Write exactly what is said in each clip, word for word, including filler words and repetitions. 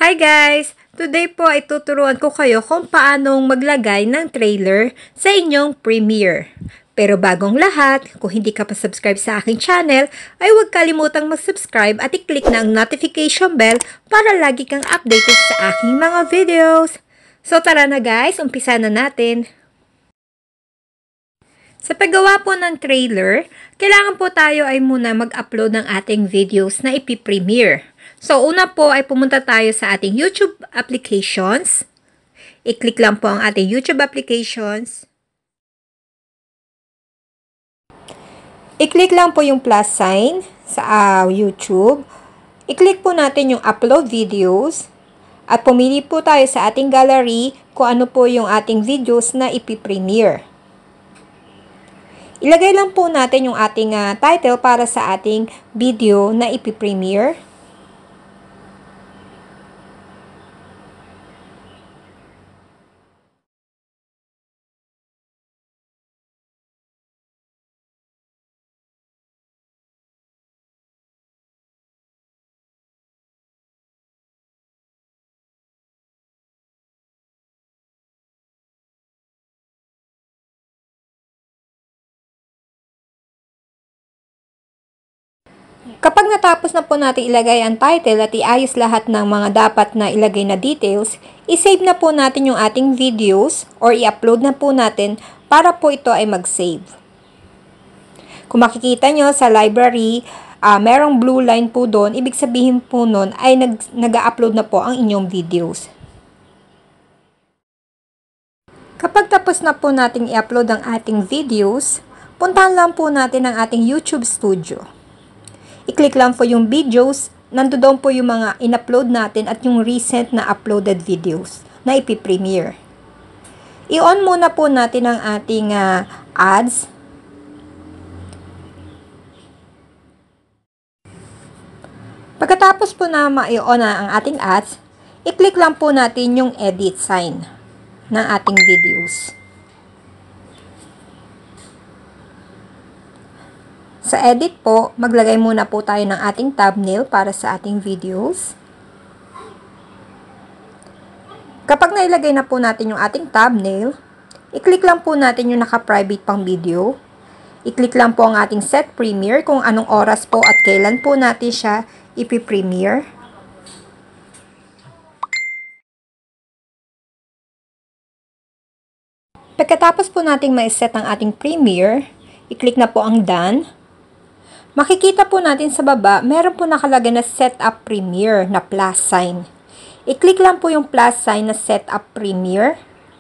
Hi guys! Today po ay tuturuan ko kayo kung paanong maglagay ng trailer sa inyong Premiere. Pero bagong lahat, kung hindi ka pa subscribe sa aking channel, ay huwag kalimutang mag-subscribe at i-click na ang notification bell para lagi kang updated sa aking mga videos. So tara na guys, umpisa na natin. Sa paggawa po ng trailer, kailangan po tayo ay muna mag-upload ng ating videos na ipi-premiere. So, una po ay pumunta tayo sa ating YouTube applications. I-click lang po ang ating YouTube applications. I-click lang po yung plus sign sa uh, YouTube. I-click po natin yung upload videos. At pumili po tayo sa ating gallery kung ano po yung ating videos na ipi-premiere. Ilagay lang po natin yung ating uh, title para sa ating video na ipi-premiere. Kapag natapos na po natin ilagay ang title at iayos lahat ng mga dapat na ilagay na details, isave na po natin yung ating videos or i-upload na po natin para po ito ay mag-save. Kung makikita nyo sa library, uh, merong blue line po doon, ibig sabihin po nun ay nag-upload na po ang inyong videos. Kapag tapos na po natin i-upload ang ating videos, puntahan lang po natin ang ating YouTube Studio. I-click lang po yung videos, nandoon po yung mga in-upload natin at yung recent na uploaded videos na ipi-premiere. I-on muna po natin ang ating uh, ads. Pagkatapos po na ma-i-on na ang ating ads, i-click lang po natin yung edit sign ng ating videos. Sa edit po, maglagay muna po tayo ng ating thumbnail para sa ating videos. Kapag nailagay na po natin yung ating thumbnail, i-click lang po natin yung naka-private pang video. I-click lang po ang ating set premiere kung anong oras po at kailan po natin siya ipi-premiere. Pagkatapos po nating ma-set ang ating premiere, i-click na po ang done. Makikita po natin sa baba, meron po nakalagay na Setup Premiere na plus sign. I-click lang po yung plus sign na Setup Premiere.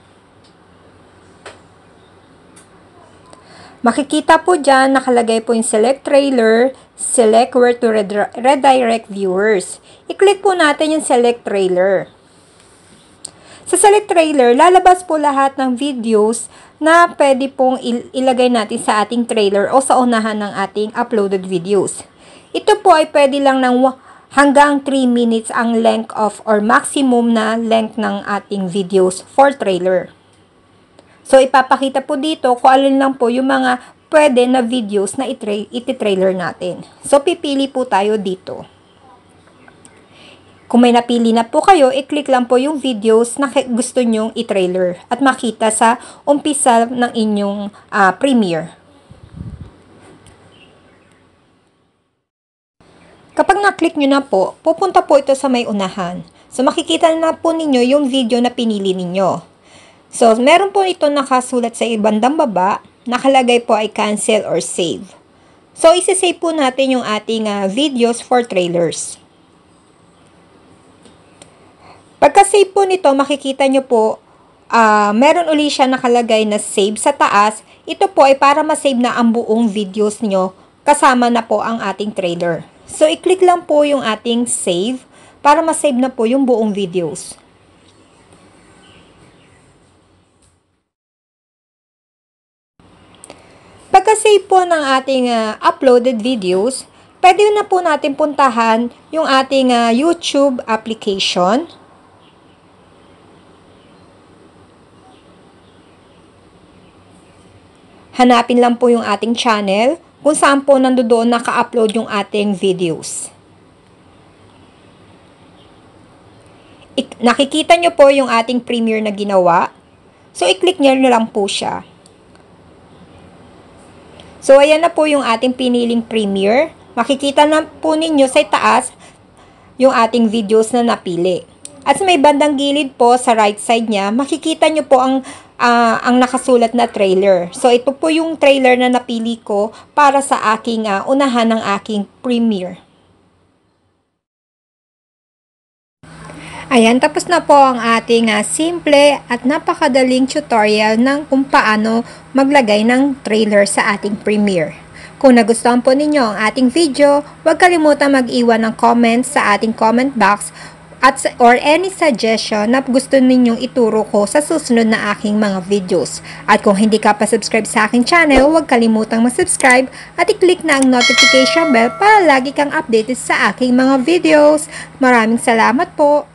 Makikita po dyan, nakalagay po yung Select Trailer, Select Where to Redirect Viewers. I-click po natin yung Select Trailer. Sa Select Trailer, lalabas po lahat ng videos na pwede pong il ilagay natin sa ating trailer o sa unahan ng ating uploaded videos. Ito po ay pwede lang ng hanggang three minutes ang length of or maximum na length ng ating videos for trailer. So, ipapakita po dito kung alin lang po yung mga pwede na videos na iti-trailer natin. So, pipili po tayo dito. Kung may napili na po kayo, i-click lang po yung videos na gusto nyong i-trailer at makita sa umpisa ng inyong uh, premiere. Kapag na-click nyo na po, pupunta po ito sa may unahan. So, makikita na po ninyo yung video na pinili ninyo. So, meron po ito nakasulat sa ibandang baba, nakalagay po ay cancel or save. So, isi-save po natin yung ating uh, videos for trailers. Pagka-save po nito, makikita nyo po, uh, meron uli siya nakalagay na save sa taas. Ito po ay para ma-save na ang buong videos nyo, kasama na po ang ating trailer. So, i-click lang po yung ating save, para ma-save na po yung buong videos. Pagka-save po ng ating uh, uploaded videos, pwede na po natin puntahan yung ating uh, YouTube application. Hanapin lang po yung ating channel kung saan po nandoon naka-upload yung ating videos. nakikita nyo po yung ating Premiere na ginawa. So, i-click nyo na lang po siya. So, ayan na po yung ating piniling Premiere. Makikita na po ninyo sa taas yung ating videos na napili. At sa may bandang gilid po, sa right side niya, makikita nyo po ang, uh, ang nakasulat na trailer. So, ito po yung trailer na napili ko para sa aking uh, unahan ng aking Premiere. Ayan, tapos na po ang ating uh, simple at napakadaling tutorial ng kung paano maglagay ng trailer sa ating Premiere. Kung nagustuhan po ninyo ang ating video, huwag kalimutan mag-iwan ng comments sa ating comment box at or any suggestion na gusto ninyong ituro ko sa susunod na aking mga videos. At kung hindi ka pa subscribe sa aking channel, huwag kalimutang mag-subscribe at i-click na ang notification bell para lagi kang updated sa aking mga videos. Maraming salamat po!